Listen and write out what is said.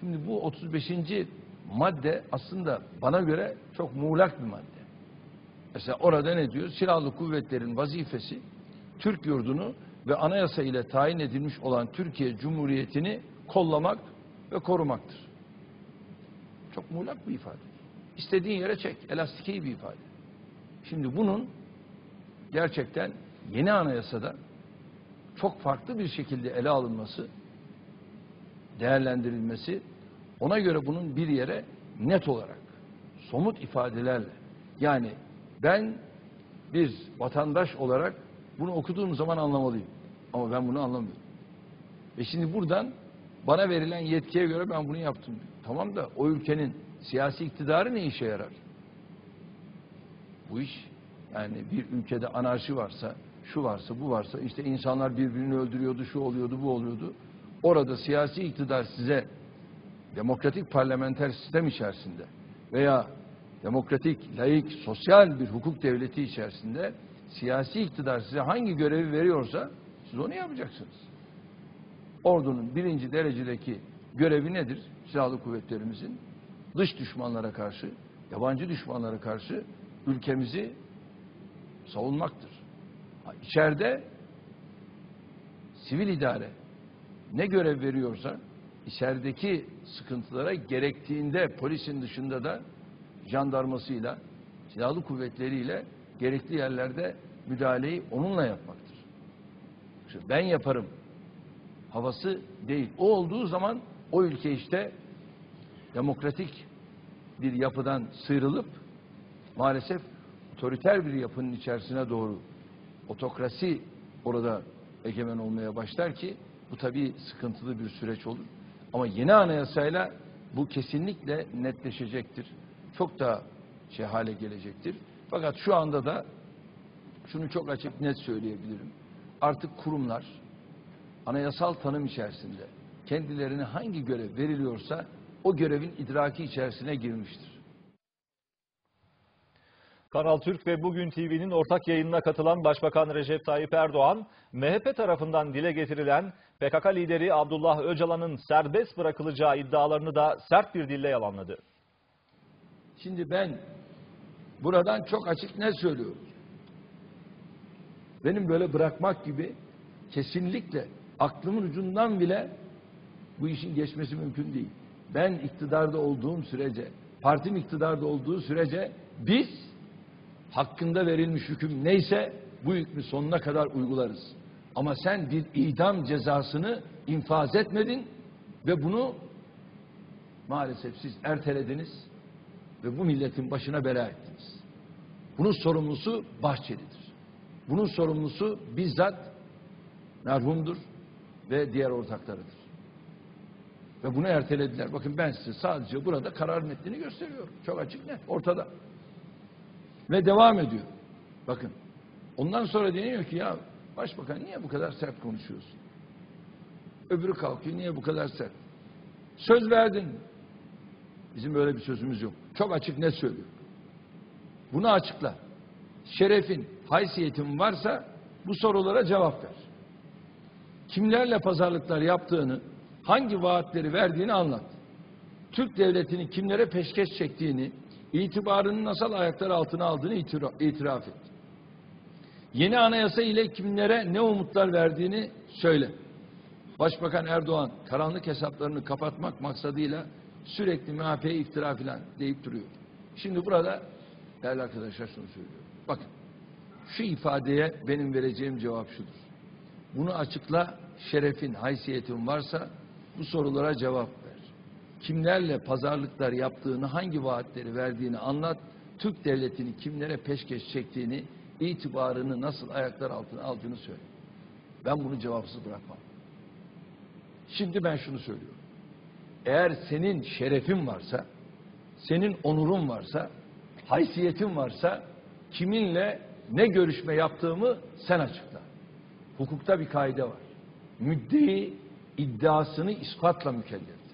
Şimdi bu 35. madde aslında bana göre çok muğlak bir madde. Mesela orada ne diyor? Silahlı kuvvetlerin vazifesi Türk yurdunu ve anayasa ile tayin edilmiş olan Türkiye Cumhuriyeti'ni kollamak ve korumaktır. Çok muğlak bir ifade. İstediğin yere çek. Elastiki bir ifade. Şimdi bunun gerçekten yeni anayasada çok farklı bir şekilde ele alınması, değerlendirilmesi, ona göre bunun bir yere net olarak, somut ifadelerle, yani ben bir vatandaş olarak bunu okuduğum zaman anlamalıyım. Ama ben bunu anlamıyorum. Ve şimdi buradan bana verilen yetkiye göre ben bunu yaptım. Tamam da o ülkenin siyasi iktidarı ne işe yarar? Bu iş, yani bir ülkede anarşi varsa, şu varsa, bu varsa, işte insanlar birbirini öldürüyordu, şu oluyordu, bu oluyordu. Orada siyasi iktidar size demokratik parlamenter sistem içerisinde veya demokratik, laik, sosyal bir hukuk devleti içerisinde siyasi iktidar size hangi görevi veriyorsa siz onu yapacaksınız. Ordunun 1. derecedeki görevi nedir? Silahlı kuvvetlerimizin dış düşmanlara karşı, yabancı düşmanlara karşı ülkemizi savunmaktır. İçeride sivil idare ne görev veriyorsa içerideki sıkıntılara gerektiğinde polisin dışında da jandarmasıyla, silahlı kuvvetleriyle gerekli yerlerde müdahaleyi onunla yapmaktır. İşte ben yaparım havası değil. O olduğu zaman o ülke işte demokratik bir yapıdan sıyrılıp maalesef otoriter bir yapının içerisine doğru otokrasi orada egemen olmaya başlar ki bu tabii sıkıntılı bir süreç olur. Ama yeni anayasayla bu kesinlikle netleşecektir. Çok daha hale gelecektir. Fakat şu anda da şunu çok açık net söyleyebilirim. Artık kurumlar anayasal tanım içerisinde kendilerine hangi görev veriliyorsa o görevin idraki içerisine girmiştir. Kanal Türk ve Bugün TV'nin ortak yayınına katılan Başbakan Recep Tayyip Erdoğan, MHP tarafından dile getirilen PKK lideri Abdullah Öcalan'ın serbest bırakılacağı iddialarını da sert bir dille yalanladı. Şimdi ben buradan çok açık ne söylüyorum? Benim böyle bırakmak gibi kesinlikle aklımın ucundan bile bu işin geçmesi mümkün değil. Ben iktidarda olduğum sürece, partim iktidarda olduğu sürece biz hakkında verilmiş hüküm neyse bu hükmü sonuna kadar uygularız. Ama sen bir idam cezasını infaz etmedin ve bunu maalesef siz ertelediniz ve bu milletin başına bela ettiniz. Bunun sorumlusu Bahçeli'dir. Bunun sorumlusu bizzat merhumdur ve diğer ortaklarıdır. Ve bunu ertelediler. Bakın ben size sadece burada karar metnini gösteriyorum. Çok açık net, ortada. Ve devam ediyor. Bakın. Ondan sonra deniyor ki ya Başbakan niye bu kadar sert konuşuyorsun? Öbürü kalkıyor niye bu kadar sert? Söz verdin. Bizim böyle bir sözümüz yok. Çok açık net söylüyor. Bunu açıkla. Şerefin, haysiyetin varsa bu sorulara cevap ver. Kimlerle pazarlıklar yaptığını, hangi vaatleri verdiğini anlat. Türk devletinin kimlere peşkeş çektiğini, itibarını nasıl ayaklar altına aldığını itiraf et. Yeni anayasa ile kimlere ne umutlar verdiğini söyle. Başbakan Erdoğan karanlık hesaplarını kapatmak maksadıyla sürekli MHP'ye iftira filan deyip duruyor. Şimdi burada değerli arkadaşlar şunu söylüyorum. Bakın şu ifadeye benim vereceğim cevap şudur. Bunu açıkla, şerefin, haysiyetin varsa bu sorulara cevap ver. Kimlerle pazarlıklar yaptığını, hangi vaatleri verdiğini anlat. Türk devletini kimlere peşkeş çektiğini, itibarını nasıl ayaklar altına aldığını söyle. Ben bunu cevapsız bırakmam. Şimdi ben şunu söylüyorum. Eğer senin şerefin varsa, senin onurun varsa, haysiyetin varsa kiminle ne görüşme yaptığımı sen açıkla. Hukukta bir kaide var. Müddei iddiasını ispatla mükellef.